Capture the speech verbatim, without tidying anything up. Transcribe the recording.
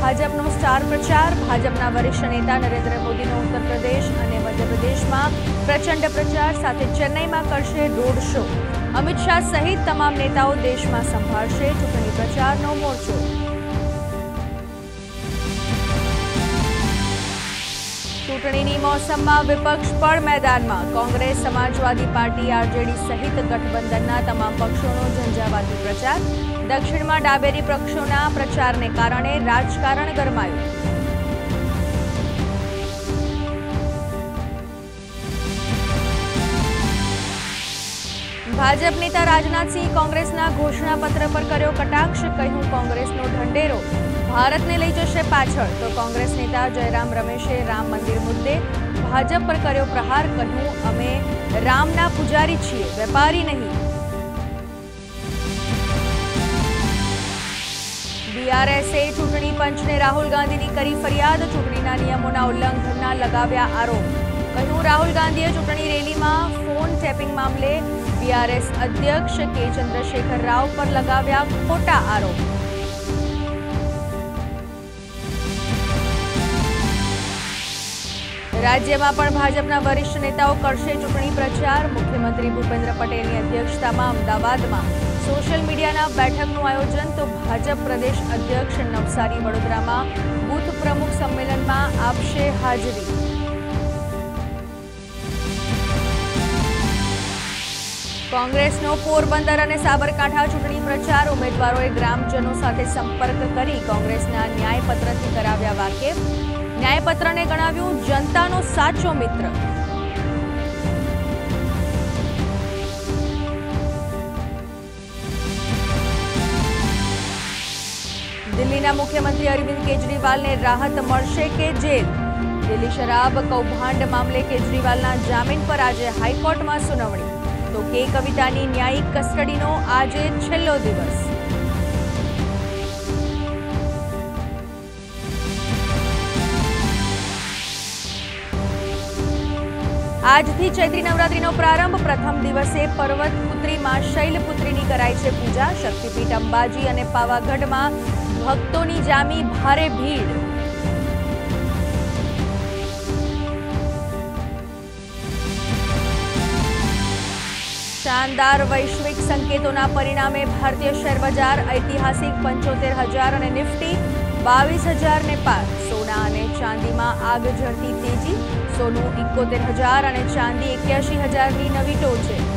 ભાજપનો સ્ટાર પ્રચાર। ભાજપના વરિષ્ઠ નેતા નરેન્દ્ર મોદીનો ઉત્તર પ્રદેશ અને મધ્યપ્રદેશમાં પ્રચંડ પ્રચાર સાથે ચેન્નઈમાં કરશે રોડ શો। અમિત શાહ સહિત તમામ નેતાઓ દેશમાં સંભાળશે ચૂંટણી પ્રચારનો મોરચો। ચૂંટણીની મોસમમાં વિપક્ષ પણ મેદાનમાં। કોંગ્રેસ, સમાજવાદી પાર્ટી, આરજેડી સહિત ગઠબંધનના તમામ પક્ષોનો ઝંઝાવાતી પ્રચાર। દક્ષિણમાં ડાબેરી પક્ષોના પ્રચારને કારણે રાજકારણ ગરમાયું। ભાજપ નેતા રાજનાથસિંહ કોંગ્રેસના ઘોષણાપત્ર પર કર્યો કટાક્ષ। કહ્યું, કોંગ્રેસનો ઢંઢેરો ભારતને લઈ જશે પાછળ। તો કોંગ્રેસ નેતા જયરામ રમેશે રામ મંદિર મુદ્દે ભાજપ પર કર્યો પ્રહાર। કહ્યું, અમે રામના પૂજારી છીએ, વેપારી નહીં। બીઆરએસે ચૂંટણી પંચને રાહુલ ગાંધીની કરી ફરિયાદ। ચૂંટણીના નિયમોના ઉલ્લંઘનના લગાવ્યા આરોપ। કહ્યું, રાહુલ ગાંધીએ ચૂંટણી રેલીમાં ફોન ટેપિંગ મામલે બીઆરએસ અધ્યક્ષ કે ચંદ્રશેખર રાવ પર લગાવ્યા ખોટા આરોપ। રાજ્યમાં પણ ભાજપના વરિષ્ઠ નેતાઓ કરશે ચૂંટણી પ્રચાર। મુખ્યમંત્રી ભૂપેન્દ્ર પટેલની અધ્યક્ષતામાં અમદાવાદમાં સોશિયલ મીડિયાના બેઠકનું આયોજન। તો ભાજપ પ્રદેશ અધ્યક્ષ નવસારી વડોદરામાં બૂથ પ્રમુખ સંમેલનમાં આપશે હાજરી। કોંગ્રેસનો પોરબંદર અને સાબરકાંઠા ચૂંટણી પ્રચાર। ઉમેદવારોએ ગ્રામજનો સાથે સંપર્ક કરી કોંગ્રેસના ન્યાયપત્રથી કરાવ્યા વાકેફ। ન્યાયપત્રને ગણાવ્યું જનતાનો સાચો મિત્ર। દિલ્હીના મુખ્યમંત્રી અરવિંદ કેજરીવાલને રાહત મળશે કે જેલ? દિલ્હી શરાબ કૌભાંડ મામલે કેજરીવાલના જામીન પર આજે હાઈકોર્ટમાં સુનાવણી। તો કે કવિતાની ન્યાયિક કસ્ટડીનો આજે છેલ્લો દિવસ। આજથી ચૈત્રી નવરાત્રીનો પ્રારંભ। પ્રથમ દિવસે પર્વત પુત્રીમાં શૈલપુત્રીની કરાઈ છે પૂજા। શક્તિપીઠ અંબાજી અને પાવાગઢમાં ભક્તોની જામી ભારે ભીડ। શાનદાર વૈશ્વિક સંકેતોના પરિણામે ભારતીય શેર બજાર ઐતિહાસિક પંચોતેર હજાર અને નિફ્ટી બાવીસ હજારને પાર। સોના અને ચાંદીમાં આગ ઝરતી તેજી। સોનું એકોતેર હજાર અને ચાંદી એક્યાસી હજારની નવી ટોચે।